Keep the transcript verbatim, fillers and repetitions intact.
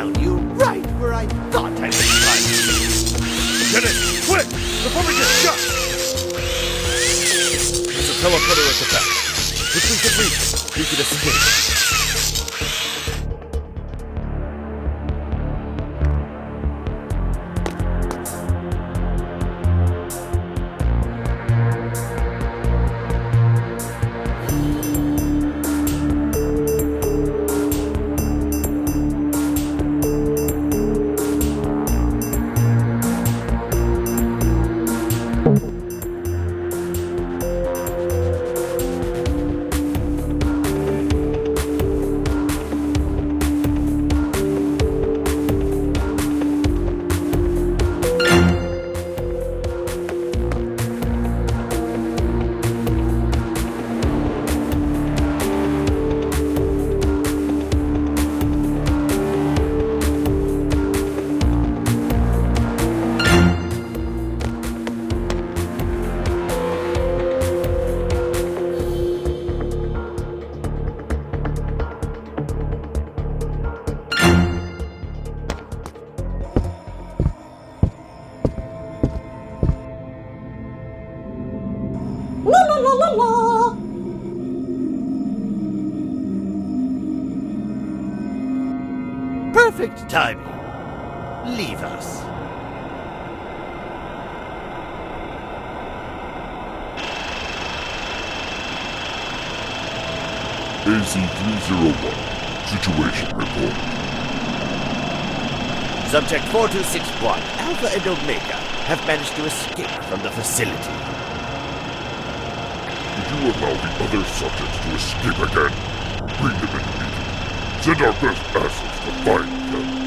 found you right where I thought I would find you. Get it! Quick! Before we get shot! There's a teleporter at the back. If we could reach it, we could escape. Perfect timing. Leave us. A Z three oh one, situation report. Subject four two six one, Alpha and Omega, have managed to escape from the facility. Did you allow the other subjects to escape again? Bring them in immediately. Send our best assets to find them.